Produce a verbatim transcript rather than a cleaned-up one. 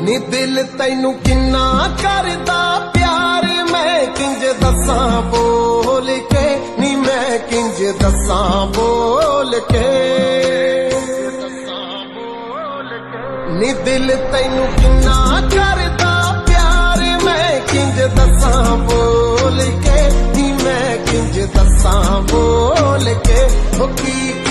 नी दिल तैनू किन्ना करदा प्यार मैं किंज दसां बोल के, नी मैं किंज दसां बोल के। नी दिल तैनू किन्ना करदा प्यार मैं किंज दसां बोल के, नी मैं किंज दसां बोल के। ओ की